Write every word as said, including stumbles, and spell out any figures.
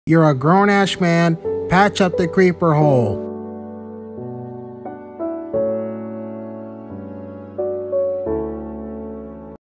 You're a grown-ass man. Patch up the creeper hole.